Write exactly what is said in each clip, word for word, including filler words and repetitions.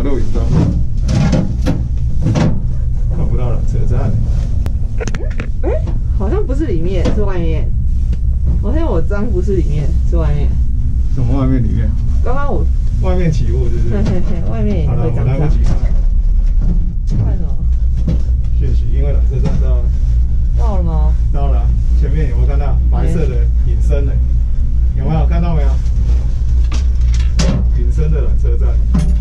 录影中，看不到缆车站。 哎、欸，好像不是里面，是外面。我现在我张不是里面，是外面。 什么外面里面？ 刚刚我外面起雾，是不是？ 嘿嘿嘿，外面也会脏脏。 来不及看。 看什么？ 讯息，因为缆车站到。 到了吗？ 到了，前面有没有看到白色的隐身的？有没有看到没有？隐身的缆车站。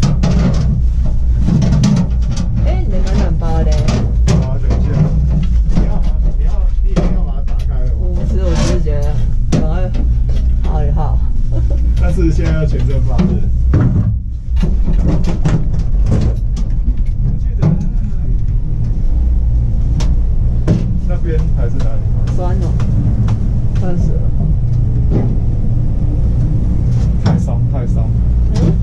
哎、欸，你的暖暖包嘞？ 好，等一下，你要你要你一定要把它打开了吗？ 我不是，我只是觉得赶快好一好。 但是现在要全身发热。我记得那边还是哪里？ 酸哦，酸死了。 太松，太松。 嗯。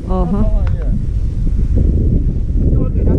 哦哈。一会儿给他。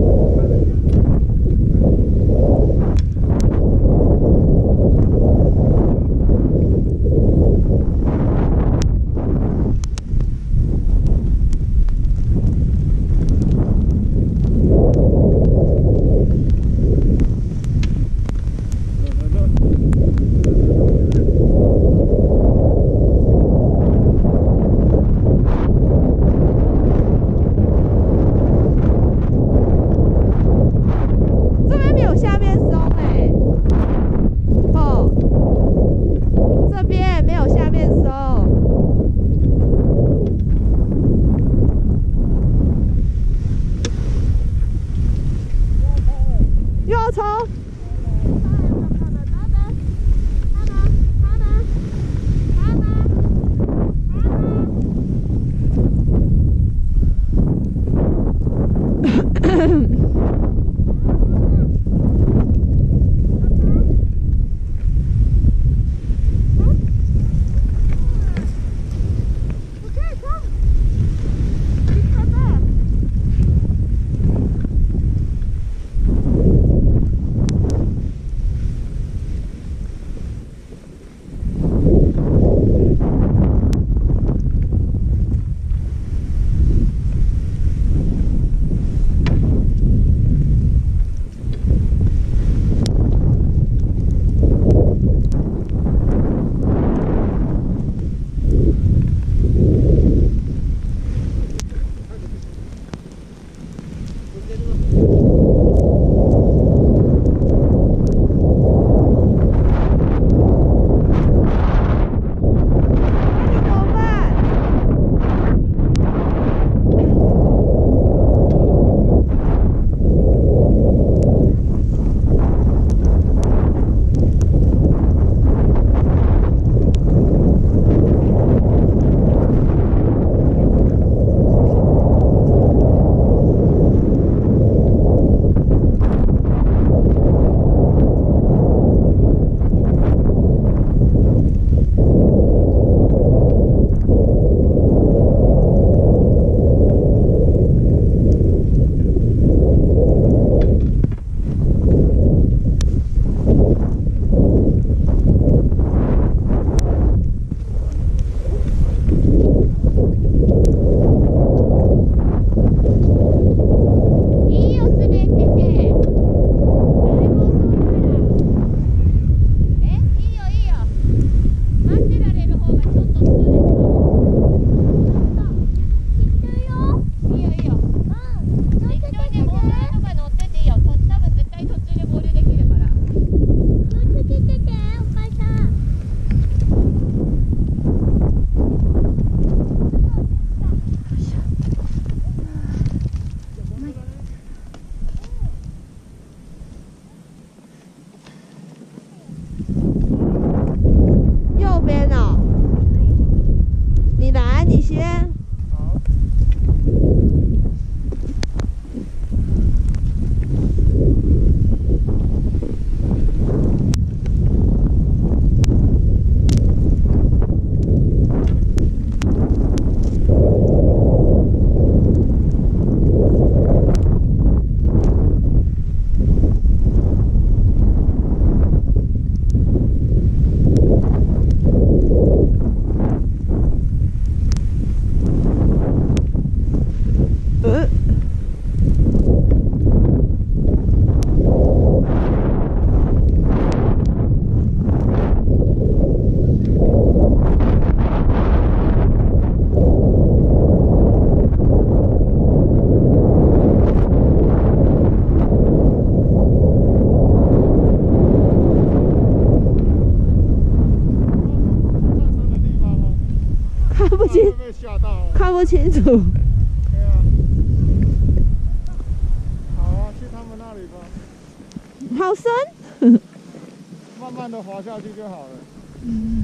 看不清楚。 对啊。好啊，去他们那里吧。 好深。 慢慢的滑下去就好了。 嗯。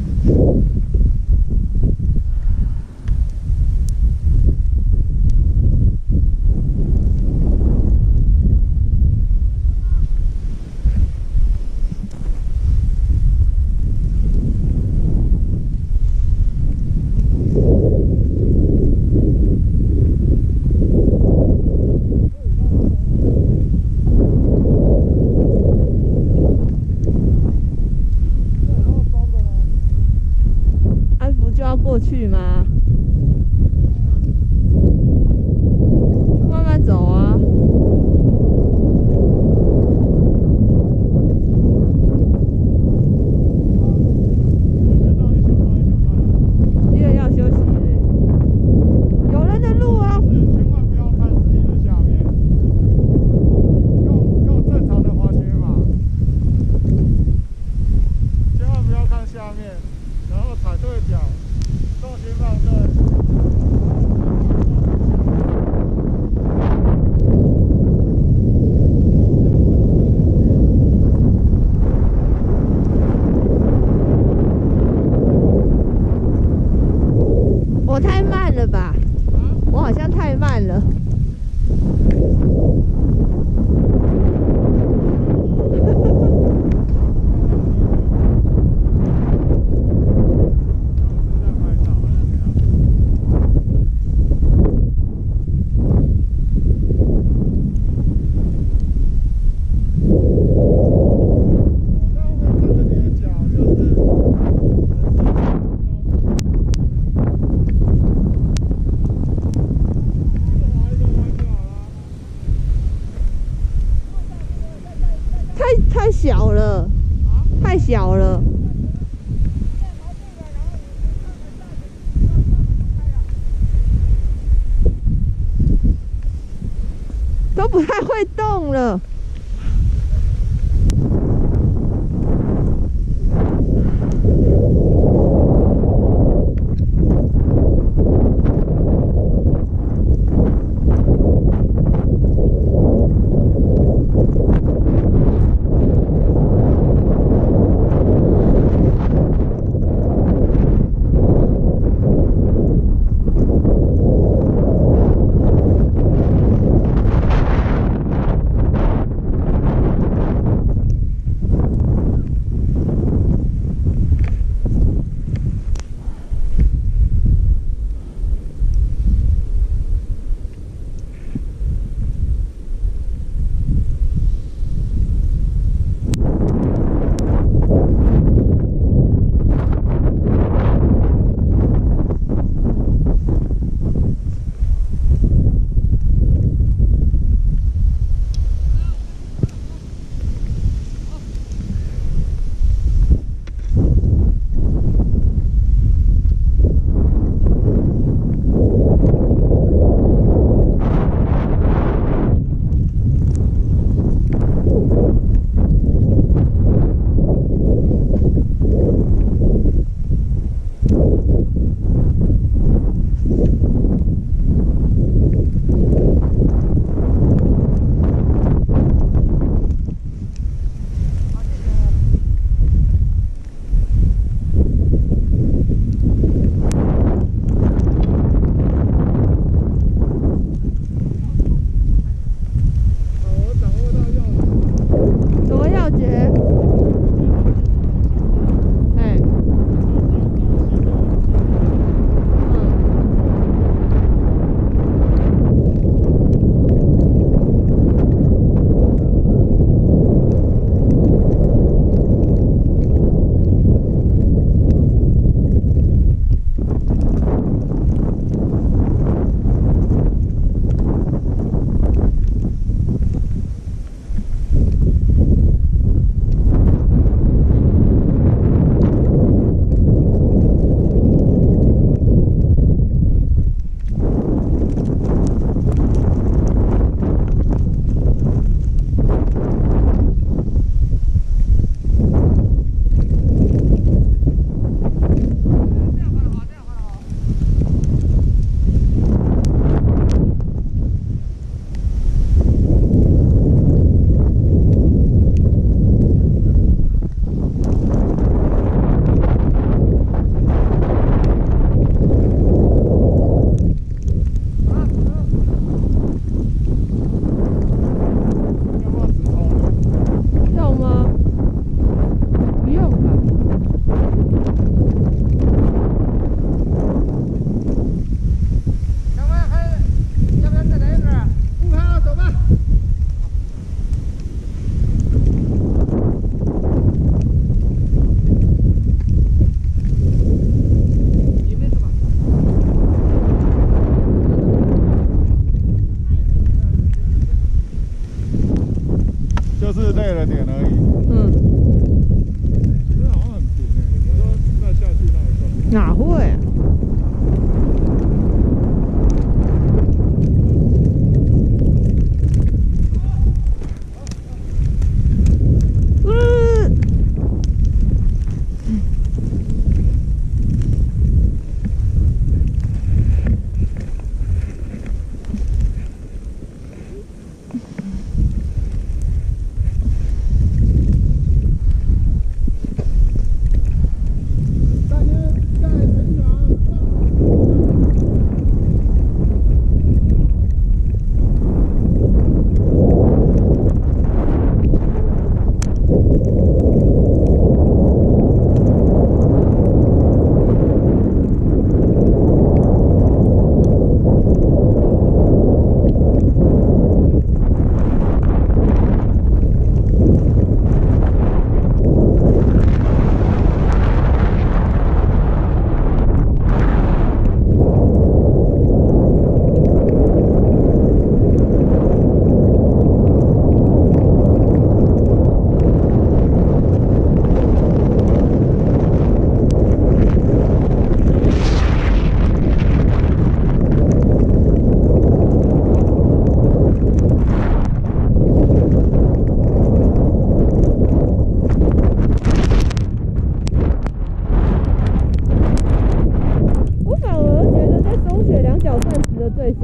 太慢了。太小了，太小了。都不太会动了。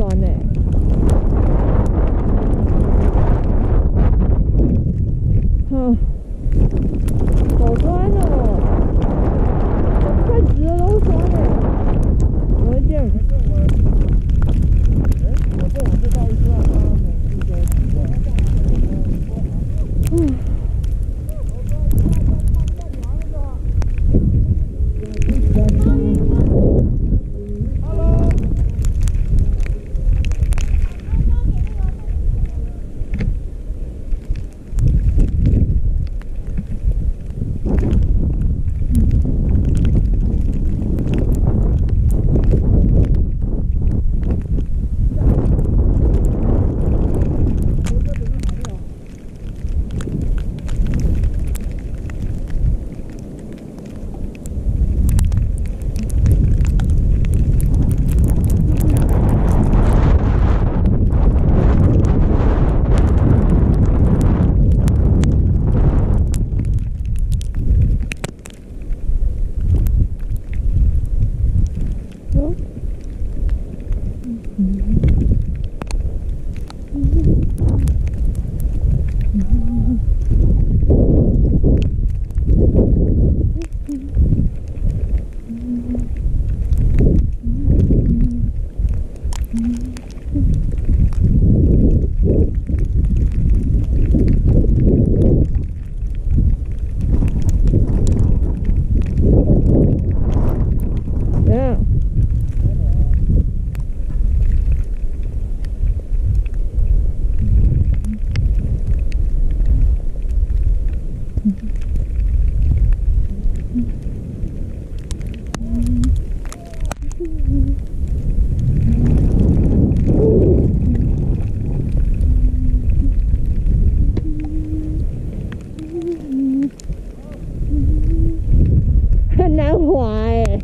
呢、欸。哼，好酸哦！太直了都酸呢、欸。我见。哎，我这我这到一次让他每次都习惯。嗯。很难滑哎、欸。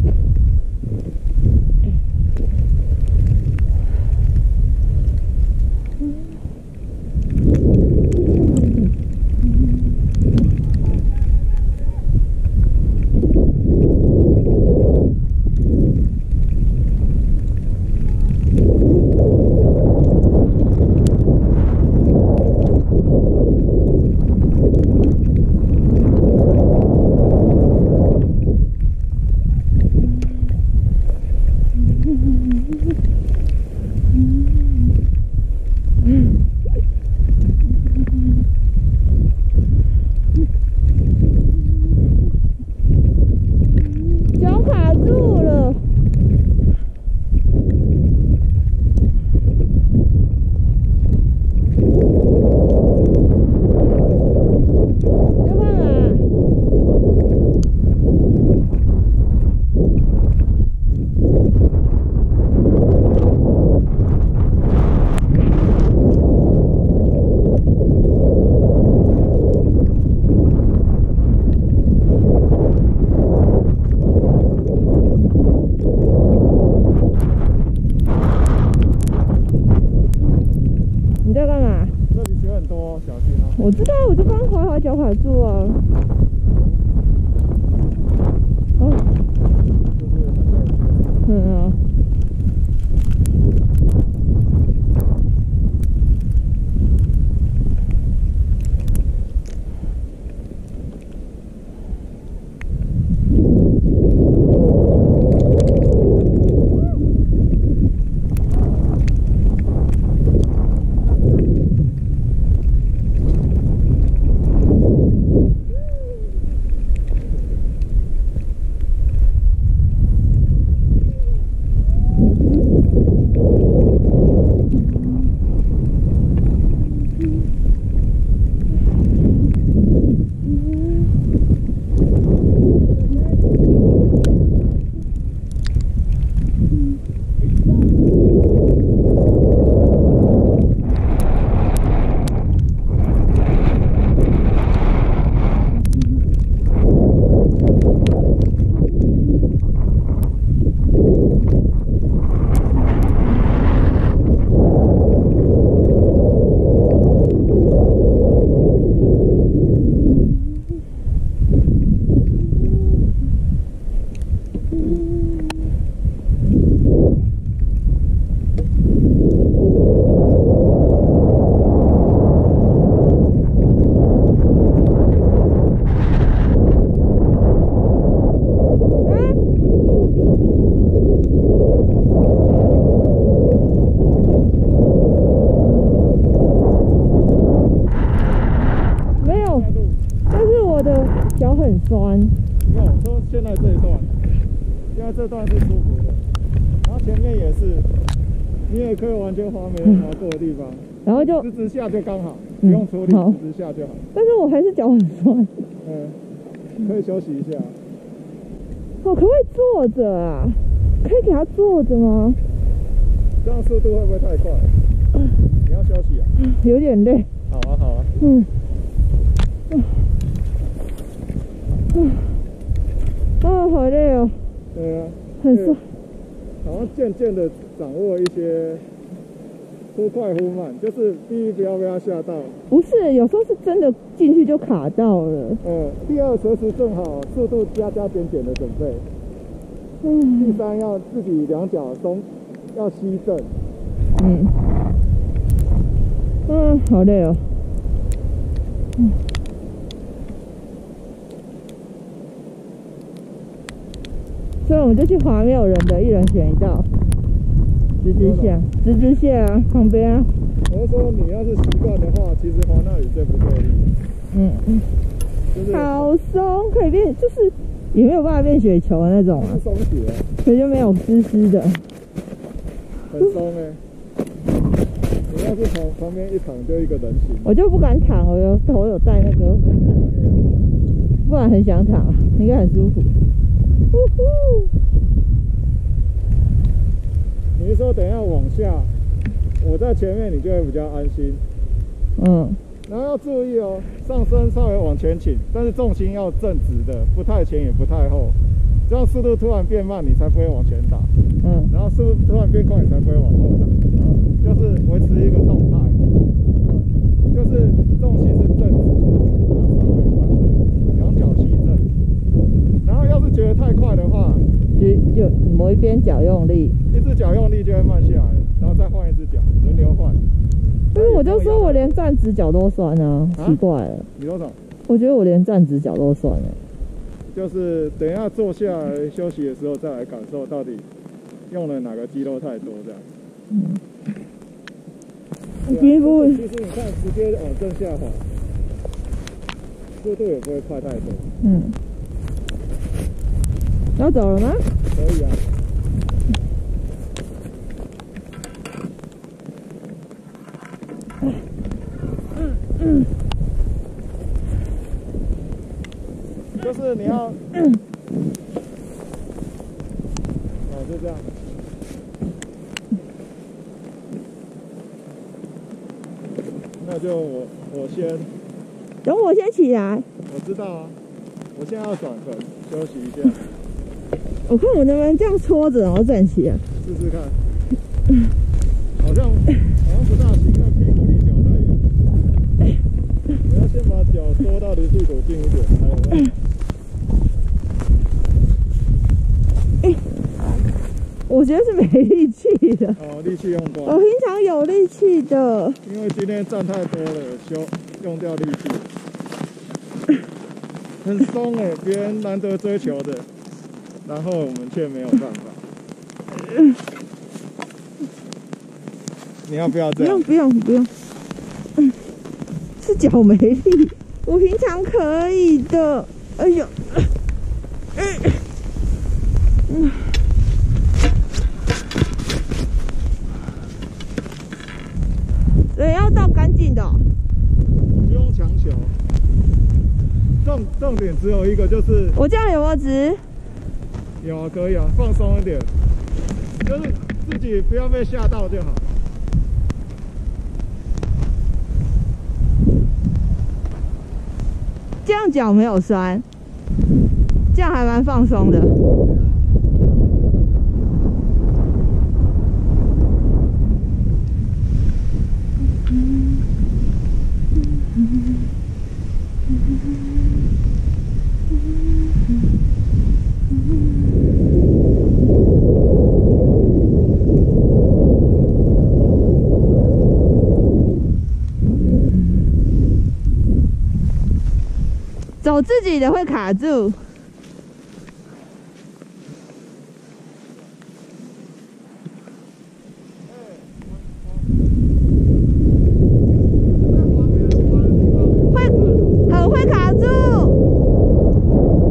我知道，我就刚滑滑脚卡住啊。哦，嗯啊。 酸。 没有，说现在这一段，现在这段是舒服的，然后前面也是，你也可以完全滑没人滑过的地方， 然后就直直下就刚好，不用处理， 好直直下就好。 但是我还是脚很酸。 嗯，可以休息一下。 我可不可以坐着啊？可以给他坐着吗？ 这样速度会不会太快？你要休息啊？ 有点累。 好啊，好啊。 嗯。嗯。嗯。啊，好累哦。 对啊。 很酸。 好像渐渐的掌握一些忽快忽慢，就是第一不要被他吓到。 不是，有时候是真的进去就卡到了。 嗯。第二，随时正好速度加加减减的准备。 嗯。 第三，要自己两脚中要吸正。 嗯。嗯，好累哦。嗯。所以我们就去滑没有人的，一人选一道，直直线，直直线啊，旁边啊。 我是说，你要是习惯的话，其实滑那里最不费力。 嗯嗯。就是、好松，可以变，就是也没有办法变雪球的那种啊。 松雪啊。 所以就没有湿湿的。 很松哎、欸。你要是旁旁边一躺就一个人形。我就不敢躺，我有头有戴那个，不然很想躺，应该很舒服。呼呼！ 你是说等一下往下，我在前面，你就会比较安心。 嗯。 然后要注意哦，上身稍微往前倾，但是重心要正直的，不太前也不太后，这样速度突然变慢，你才不会往前打。 嗯。 然后速度突然变快，你才不会往后打。嗯。就是维持一个动态。嗯。就是重心是正直的，然后稍微端正，两脚吸正。然后要是觉得太快的话， 就就某一边脚用力， 一只脚用力就会慢下来，然后再换一只脚，轮流换。 但是我就说我连站直脚都酸啊，啊奇怪了。 你多少？ 我觉得我连站直脚都酸了。 就是等一下坐下来休息的时候再来感受到底用了哪个肌肉太多这样。嗯。 皮肤、啊、 其实你看，直接往正下滑，速度也不会快太多。 嗯。要走了吗？ 可以啊。 嗯嗯。 就是你要，嗯。哦，就这样。那就我我先。 等我先起来。 我知道啊，我现在要转身休息一下。 我看我能不能这样搓着，然后站起来。 试试看。好像好像不大行，因为屁股离脚太远。你要先把脚缩到离屁股近一点，才有办法。 我觉得是没力气的。 哦，力气用光。 我平常有力气的。 因为今天站太多了，休用掉力气。很松哎、欸，别人难得追求的。然后我们却没有办法。你要不要这样？ 不用不用不用。嗯，是脚没力，我平常可以的。哎呦，嗯嗯，人要倒干净的、哦。 不用强求。重重点只有一个，就是我这样有没有直？ 有啊，可以啊，放松一点，就是自己不要被吓到就好。 这样脚没有酸，这样还蛮放松的。走自己的会卡住。会很会卡住。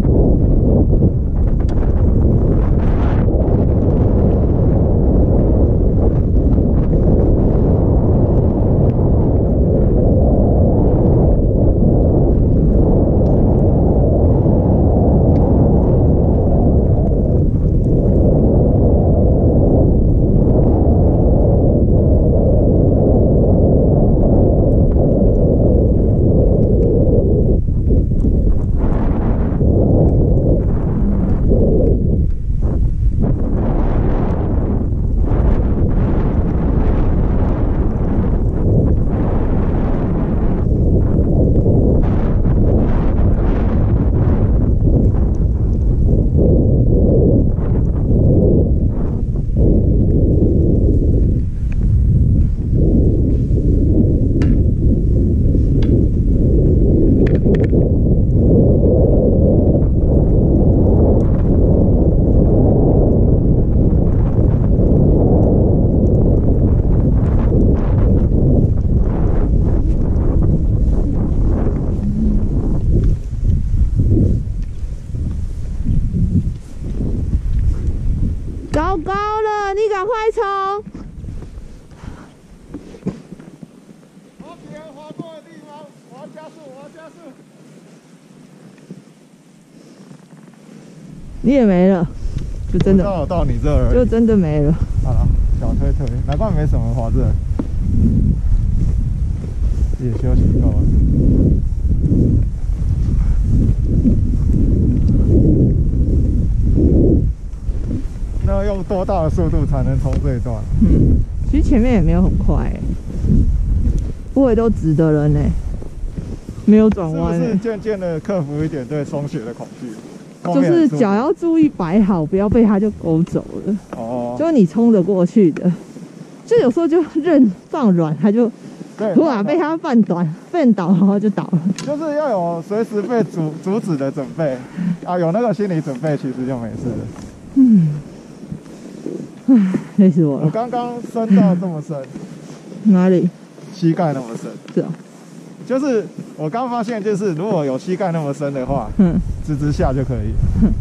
赶快冲！ 好，别人滑过的地方，我要加速，我要加速。 你也没了，就真的刚好到你这儿， 就真的没了。 好了，小推推，难怪没什么滑这。也休息够了。那要用多大的速度才能冲这一段？ 嗯，其实前面也没有很快、欸，不会都直的人呢、欸，没有转弯、欸， 是不是渐渐的克服一点对松雪的恐惧？ 就是脚要注意摆好，不要被它就勾走了。 哦， 就是你冲得过去的，就有时候就任放软，它就突然被它绊短、绊倒，然后就倒了。 就是要有随时被阻阻止的准备啊，有那个心理准备，其实就没事了。 嗯，唉，累死我了。 我刚刚深到这么深， 哪里？ 膝盖那么深。 是啊。 就是我刚发现，就是如果有膝盖那么深的话， 嗯， 直直下就可以。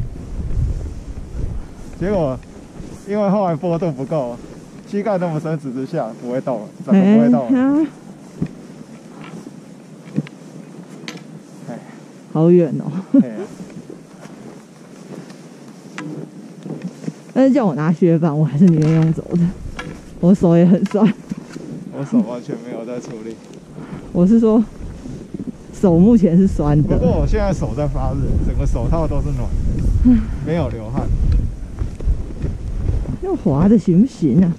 结果因为后来坡度不够，膝盖那么深，直直下不会动了，怎么不会动了？哎， 好远哦。但是叫我拿雪板，我还是宁愿用走的。我手也很酸。 我手完全没有在处理。 我是说，手目前是酸的。 不过我现在手在发热，整个手套都是暖的，没有流汗。 用滑的行不行啊？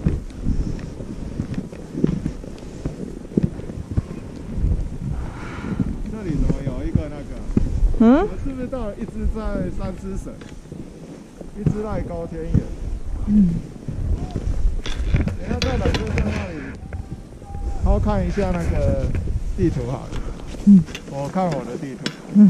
这里怎么有一个那个？ 嗯？ 我们是不是到了一只在三只省，一只在高天眼？ 嗯。 等一下在缆车站那里。然后看一下那个地图好了。 嗯。 我看我的地图。 嗯。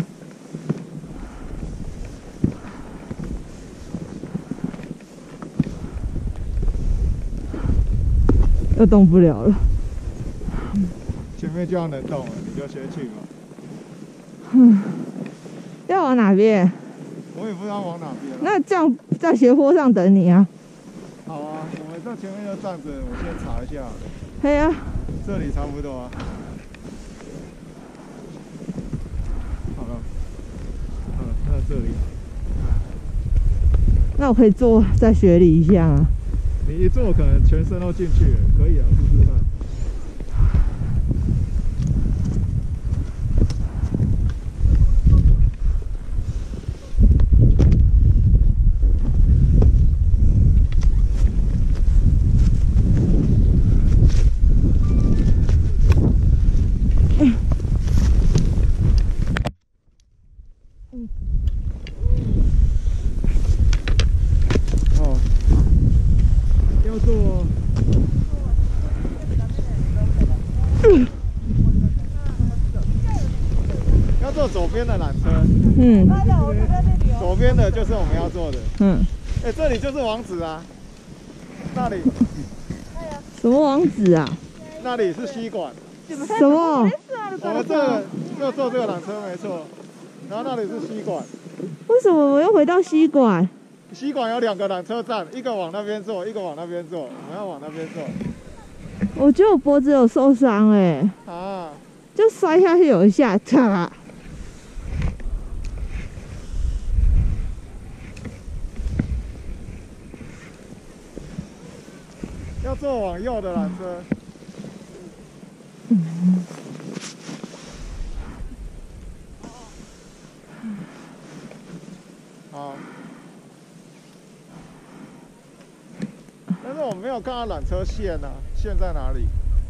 又动不了了。 前面就要能动了，你就先去吧。 嗯。要往哪边？ 我也不知道往哪边。 那这样在斜坡上等你啊。 好啊，我们在前面就站着，我先查一下好了。 可以啊。 这里差不多啊。好了，嗯，那这里。 那我可以坐在雪里一下啊。 你一坐可能全身都进去了，可以啊，试试看。要坐左边的缆车，嗯，左边的就是我们要坐的，嗯，哎、欸，这里就是王子啊，那里什么王子啊？ 那里是吸管， 什么？ 我们这个就坐这个缆车没错，然后那里是吸管。 为什么我又回到吸管？ 吸管有两个缆车站，一个往那边坐，一个往那边坐，我们要往那边坐。 我觉得我脖子有受伤哎，啊，就摔下去有一下，嚓！ 要坐往右的缆车。 嗯。 好。但是我没有看到缆车线啊，线在哪里？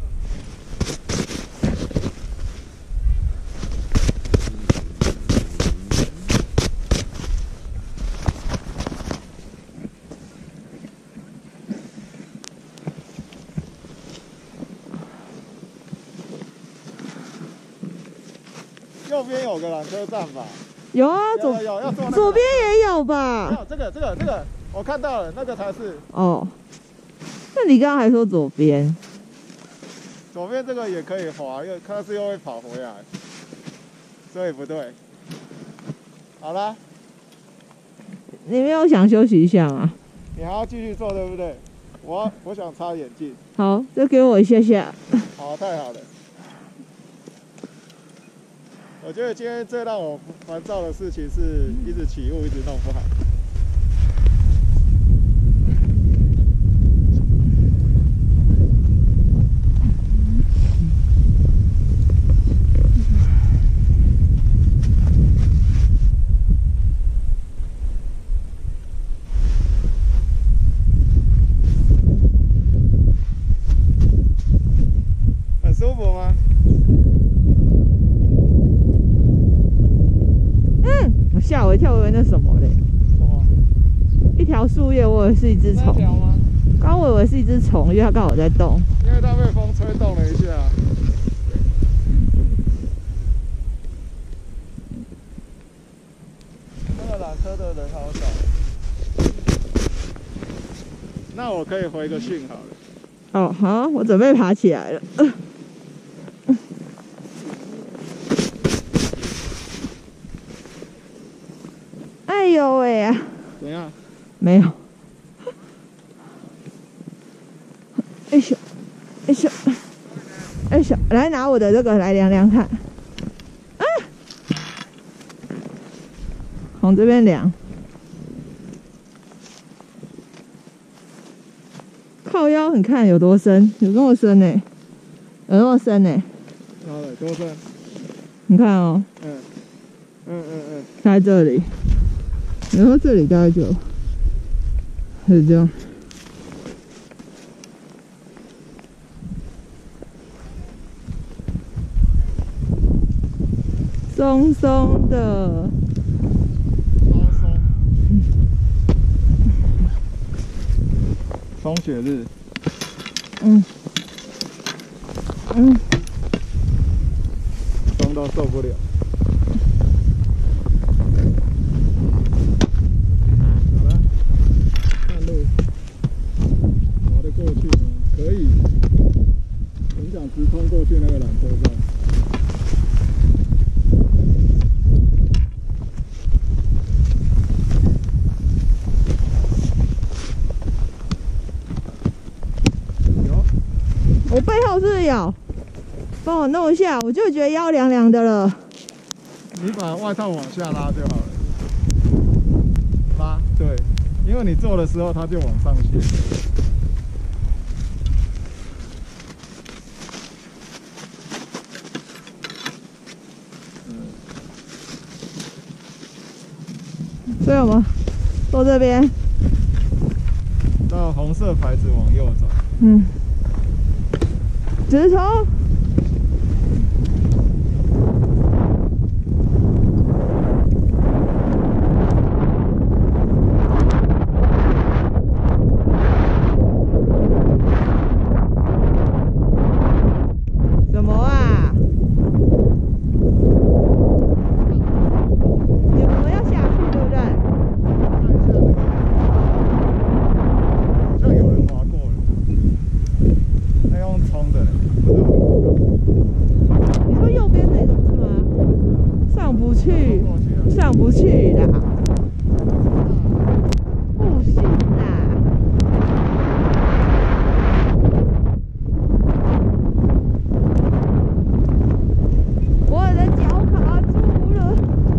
右边有个缆车站吧？ 有啊，左有有要坐、那个、 左边也有吧？ 有这个这个这个，我看到了，那个才是。 哦，那你刚刚还说左边？ 左边这个也可以滑，又它是又会跑回来，所以不对。好啦， 你没有想休息一下吗？ 你还要继续做，对不对？ 我我想擦眼镜。 好，就给我一下下。 好，太好了。我觉得今天最让我烦躁的事情是一直起雾，一直弄不好。很舒服吗？ 我吓我一跳，我以为那什么嘞？ 什么？ 一条树叶，我以为是一只虫。 那条吗？ 刚刚我以为是一只虫，因为它刚好在动。 因为它被风吹动了一下。那个缆车的人好少。那我可以回个讯好了。 哦，好，我准备爬起来了。呃哎呦喂啊！ 怎样？ 没有。哎咻，哎咻，哎咻，来拿我的这个来量量看。啊！从这边量。靠腰，你看有多深？有这么深呢、欸？有那么深呢、欸？ 好了，多深？ 你看哦。 嗯。嗯嗯嗯。 在这里。然后这里大概就是这样，松松的， 超松，松雪日， 嗯嗯， 松到受不了。直通过去那个缆车站。有。 我背后是不是有？帮我弄一下，我就觉得腰凉凉的了。 你把外套往下拉就好了。拉，对，因为你坐的时候它就往上斜。 所以我们坐这边， 到红色牌子往右走。 嗯，直冲。什么啊？你们要下去对不对？ 好像有人滑过了，那用冲的，不知道。 你说右边这种是吗？上不去，上不去啦，不行啦。我的脚卡住了。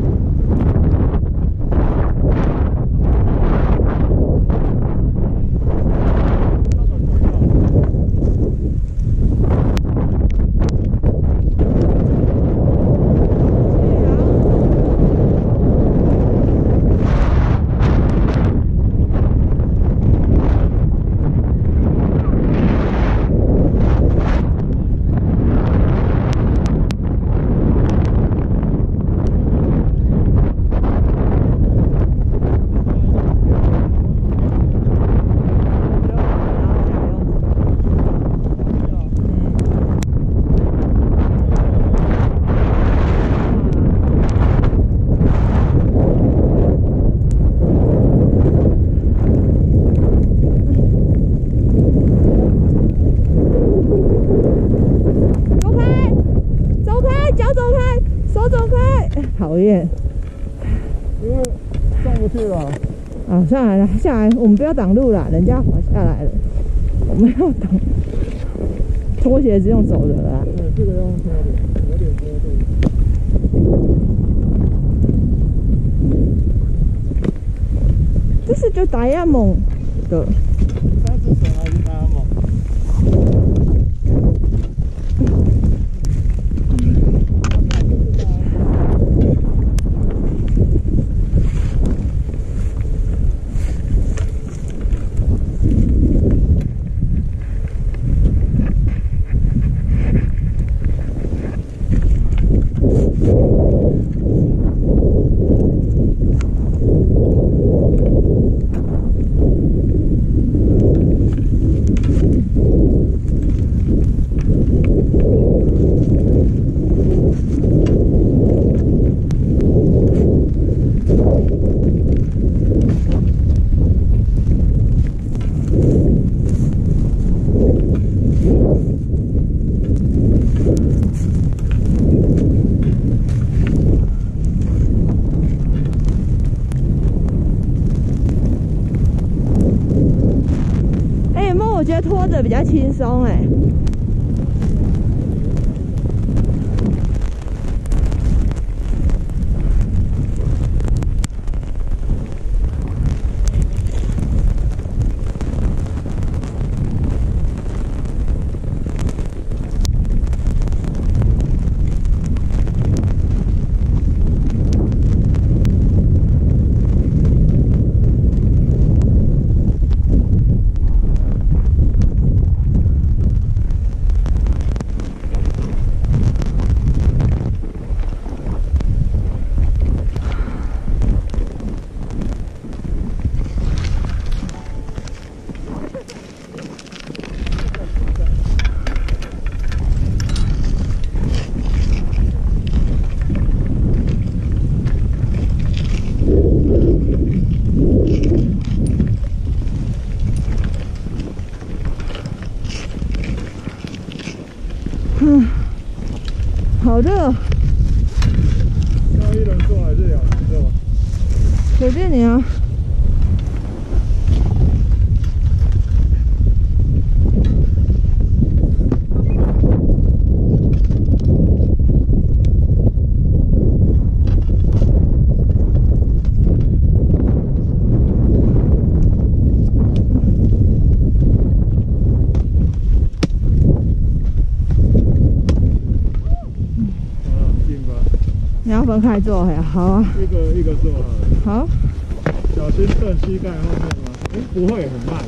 讨厌， 因为上不去了。 啊，上来了，下来，我们不要挡路了，人家滑下来了。 我没有懂，拖鞋是用走的啦。 对，这个要用拖的，有点拖对。 这是就达亚蒙的。 三只蛇还是达亚蒙？ 我觉得拖着比较轻松哎。嗯，好热。 要一人坐还是两人坐？ 随便你啊。你要分开坐呀？好啊， 一个一个坐好了。 好， 小心蹬膝盖后面吗？哎，不会，很慢。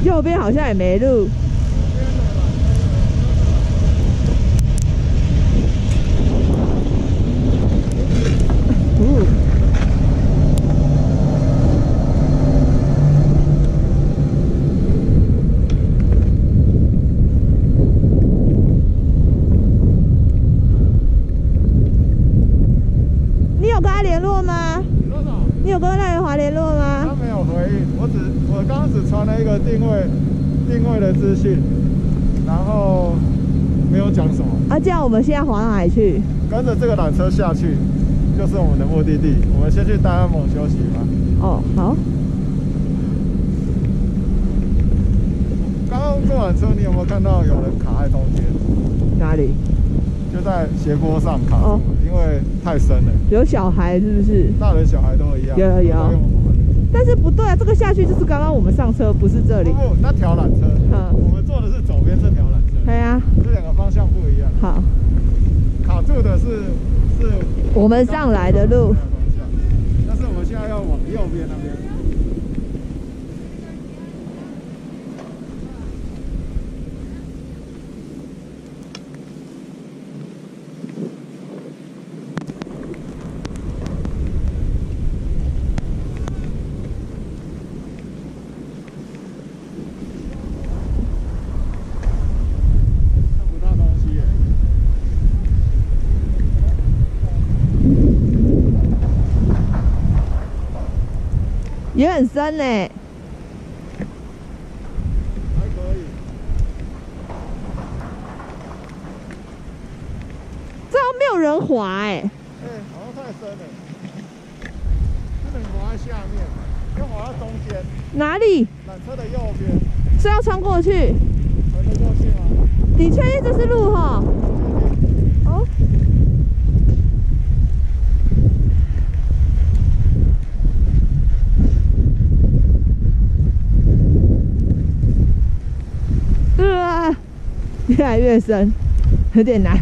右边好像也没路。 你有跟他联络吗？ 多少？ 你有跟赖元华联络吗？ 他没有回应，我只我刚刚只传了一个定位定位的资讯，然后没有讲什么。 啊，这样我们现在滑到哪里去？ 跟着这个缆车下去，就是我们的目的地。我们先去大安盟休息吧。 哦，好。 刚刚坐缆车，你有没有看到有人卡在中间？ 哪里？ 就在斜坡上卡住了， 哦、 因为太深了。 有小孩是不是？ 大人小孩都一样。 有有。但是不对啊，这个下去就是刚刚我们上车，不是这里。 不不，那条缆车，嗯，我们坐的是左边这条缆车。 对啊， 这两个方向不一样。 好。 卡住的是是我们上来的路， 但是我们现在要往右边那边。 也很深呢、欸， 还可以。 这样没有人滑哎、欸。 哎、欸，好像太深了，不能滑在下面，要滑到中间。 哪里？ 缆车的右边。 是要穿过去？ 穿得过去吗？ 你确定这是路哈？哦。啊，越来越深，有点难。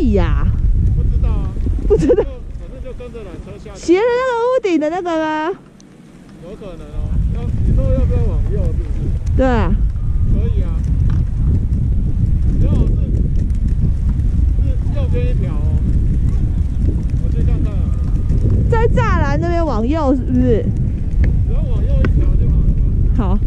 里呀、啊？ 不知道啊， 不知道。 反正就跟着缆车下去。 斜的那个屋顶的那个吗？ 有可能哦。要你说要不要往右？是不是？ 对啊。 可以啊。然后是是右边一条哦。我去看看啊。 在栅栏那边往右是不是？ 只要往右一条就好了嘛。 好。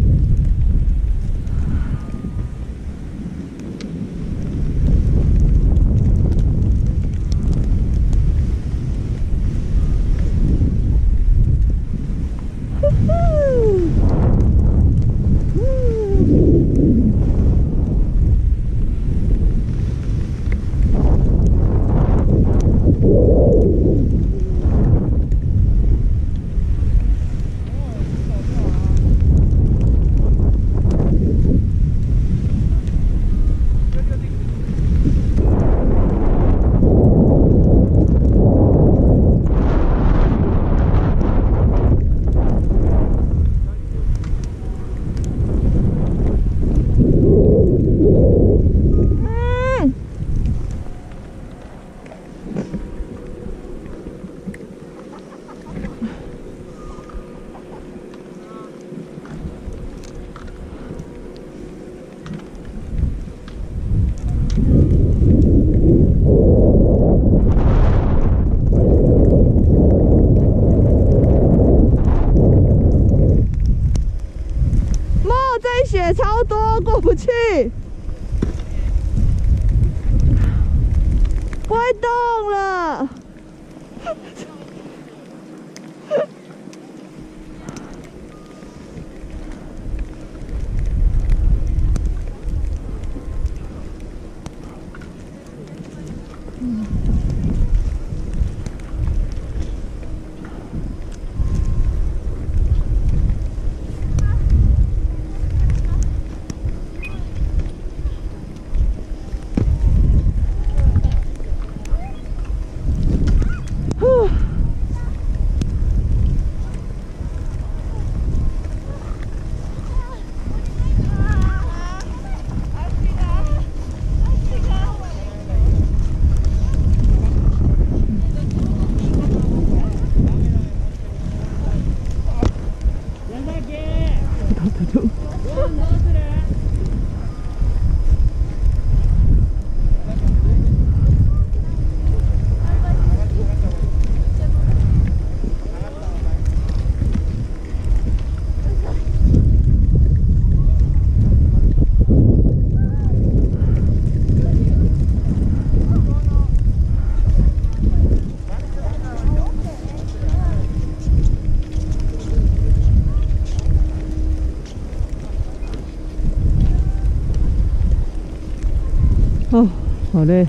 雪超多，过不去，不会动了。哦，好累。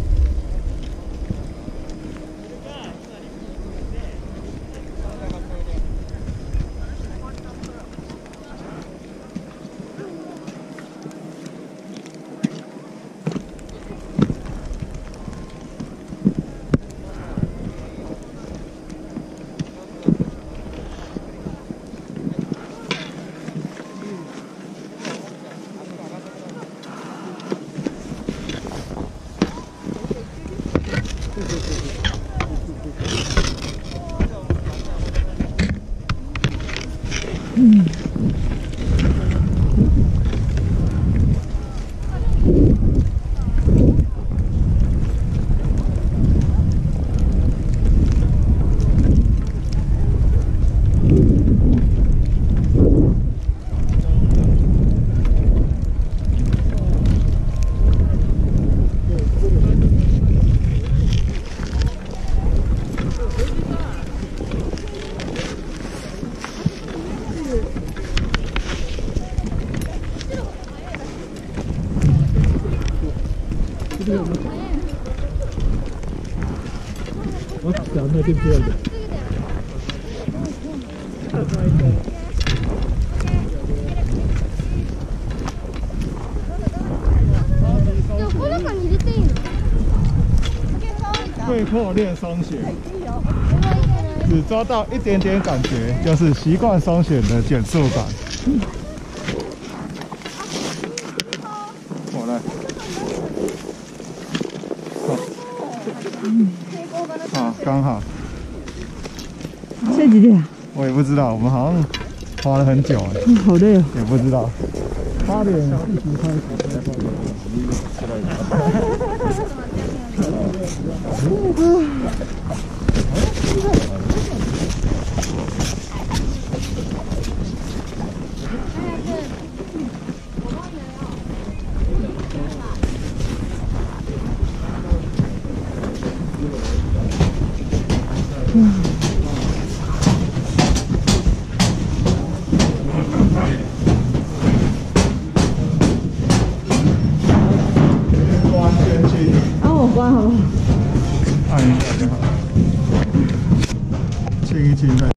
嗯。我讲那对不对？背阔练双旋，只抓到一点点感觉，就是习惯双旋的减速感。我来，好。 啊，刚好。 现在几点啊？ 我也不知道，我们好像滑了很久哎。 嗯，好累哦。 也不知道。八点四十开始。 帮我关好不好？ 按一下就好，清一清再。